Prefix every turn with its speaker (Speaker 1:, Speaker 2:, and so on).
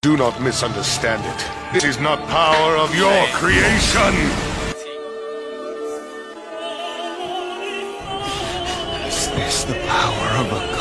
Speaker 1: Do not misunderstand it. This is not power of your creation!
Speaker 2: Is this the power of a god?